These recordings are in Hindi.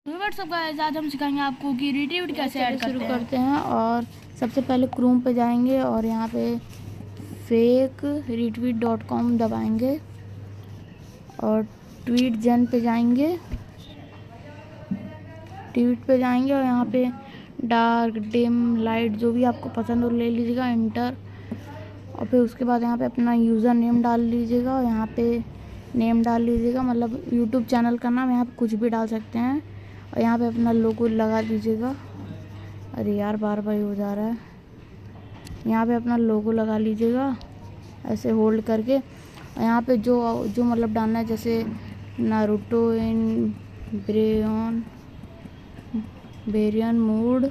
व्हाट्सअप गाइस, आज हम सिखाएंगे आपको कि रिट्वीट कैसे ऐड शुरू करते हैं। और सबसे पहले क्रोम पे जाएंगे और यहाँ पे fakeretweet.com दबाएंगे और ट्वीटजन पे जाएंगे। ट्वीट पे जाएंगे और यहाँ पे डार्क, डिम, लाइट जो भी आपको पसंद हो ले लीजिएगा, इंटर। और फिर उसके बाद यहाँ पे अपना यूज़र नेम डाल लीजिएगा और यहाँ पे नेम डाल लीजिएगा, मतलब यूट्यूब चैनल का नाम। यहाँ पे कुछ भी डाल सकते हैं और यहाँ पे अपना लोगो लगा दीजिएगा। अरे यार, बार बार हो जा रहा है। यहाँ पे अपना लोगो लगा लीजिएगा ऐसे होल्ड करके। और यहाँ पे जो मतलब डालना है, जैसे Naruto in Baryon mode,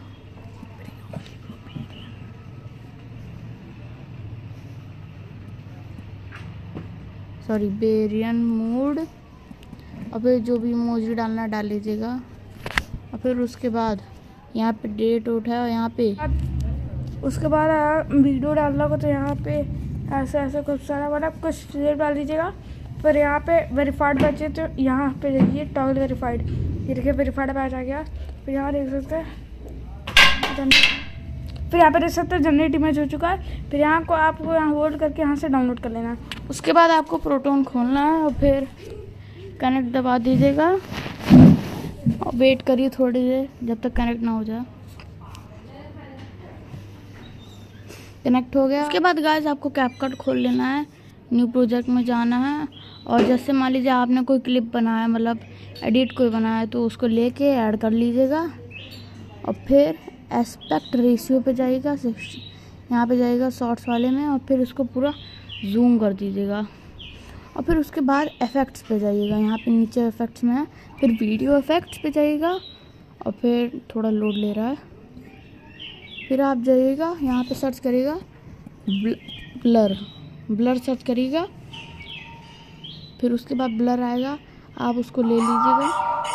Baryon mode. और फिर जो भी इमोजी डालना डाल लीजिएगा। और फिर उसके बाद यहाँ पे डेट उठा है, यहाँ पे उसके बाद वीडियो डालना होगा तो यहाँ पे ऐसा कुछ सारा मतलब कुछ चीज़ें डाल दीजिएगा। फिर यहाँ पे वेरीफाइड बचे तो यहाँ पे देखिए टॉगल वेरीफाइड, ये देखिए वेरीफाइड बैच आ गया। फिर यहाँ देख सकते हैं, फिर यहाँ पे देख सकते हैं जनरेट इमेज हो चुका है। फिर यहाँ को आपको यहाँ होल्ड करके यहाँ से डाउनलोड कर लेना है। उसके बाद आपको प्रोटोन खोलना है और फिर कनेक्ट दबा दीजिएगा और वेट करिए थोड़ी देर जब तक कनेक्ट ना हो जाए। कनेक्ट हो गया। उसके बाद गाइस आपको कैपकट खोल लेना है, न्यू प्रोजेक्ट में जाना है। और जैसे मान लीजिए आपने कोई क्लिप बनाया, मतलब एडिट कोई बनाया, तो उसको लेके ऐड कर लीजिएगा। और फिर एस्पेक्ट रेशियो पे जाइएगा, यहाँ पे जाइएगा शॉर्ट्स वाले में, और फिर उसको पूरा जूम कर दीजिएगा। और फिर उसके बाद इफेक्ट्स पे जाइएगा, यहाँ पे नीचे इफेक्ट्स में है, फिर वीडियो इफेक्ट्स पे जाइएगा। और फिर थोड़ा लोड ले रहा है, फिर आप जाइएगा यहाँ पे सर्च करिएगा ब्लर सर्च करिएगा। फिर उसके बाद ब्लर आएगा, आप उसको ले लीजिएगा।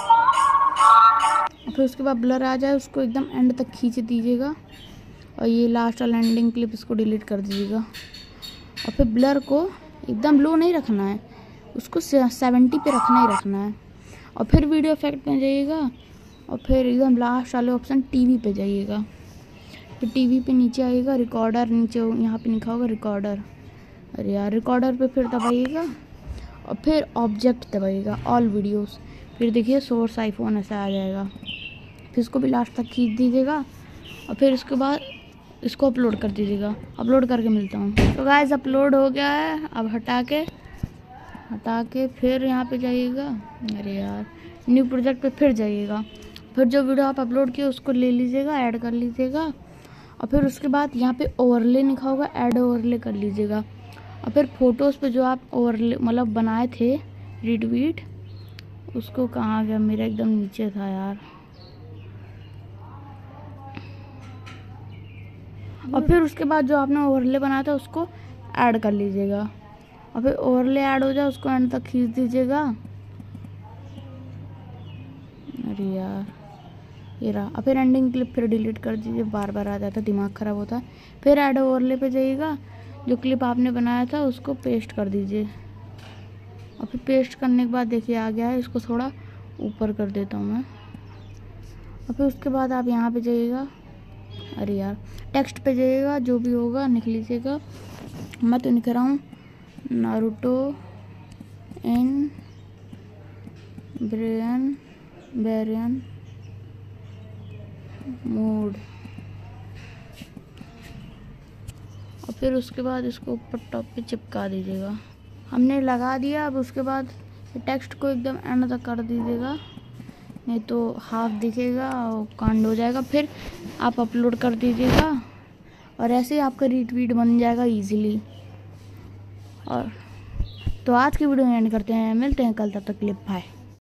फिर उसके बाद ब्लर आ जाए उसको एकदम एंड तक खींच दीजिएगा और ये लास्ट वाला एंडिंग क्लिप इसको डिलीट कर दीजिएगा। और फिर ब्लर को एकदम लो नहीं रखना है, उसको 70 पे रखना है। और फिर वीडियो इफेक्ट में जाइएगा और फिर एकदम लास्ट वाले ऑप्शन टीवी पे जाइएगा। फिर टीवी पे नीचे आइएगा, रिकॉर्डर, नीचे यहाँ पे लिखा होगा रिकॉर्डर। अरे यार, रिकॉर्डर पे फिर दबाइएगा और फिर ऑब्जेक्ट दबाइएगा, ऑल वीडियोस। फिर देखिए सोर्स आईफोन ऐसा आ जाएगा। फिर इसको भी लास्ट तक खींच दीजिएगा और फिर उसके बाद इसको अपलोड कर दीजिएगा। अपलोड करके मिलता हूँ। तो गाइस अपलोड हो गया है। अब हटा के फिर यहाँ पे जाइएगा। अरे यार, न्यू प्रोजेक्ट पे फिर जाइएगा। फिर जो वीडियो आप अपलोड किए उसको ले लीजिएगा, ऐड कर लीजिएगा। और फिर उसके बाद यहाँ पे ओवरले लिखा होगा, ऐड ओवरले कर लीजिएगा। और फिर फोटोज़ पे जो आप ओवरले मतलब बनाए थे रिट्वीट, उसको कहाँ गया, मेरा एकदम नीचे था यार। और फिर उसके बाद जो आपने ओवरले बनाया था उसको ऐड कर लीजिएगा। और फिर ओवरले ऐड हो जाए उसको एंड तक खींच दीजिएगा। अरे यार, ये रहा। और फिर एंडिंग क्लिप फिर डिलीट कर दीजिए, बार बार आ जाता है, दिमाग ख़राब होता है। फिर ऐड ओवरले पे जाइएगा, जो क्लिप आपने बनाया था उसको पेस्ट कर दीजिए। और फिर पेस्ट करने के बाद देखिए आ गया है, इसको थोड़ा ऊपर कर देता हूँ मैं। और फिर उसके बाद आप यहाँ पे जाइएगा, अरे यार, टेक्स्ट पे जाइएगा, जो भी होगा लिख लीजिएगा। मैं तो लिख रहा हूँ नारुतो इन बेरियन मूड। और फिर उसके बाद इसको ऊपर टॉप पे चिपका दीजिएगा। हमने लगा दिया। अब उसके बाद टेक्स्ट को एकदम एंड तक कर दीजिएगा, नहीं तो हाफ दिखेगा और कांड हो जाएगा। फिर आप अपलोड कर दीजिएगा और ऐसे ही आपका रिट्वीट बन जाएगा इजीली। और तो आज की वीडियो में एंड करते हैं, मिलते हैं कल, तब तक के लिए बाय।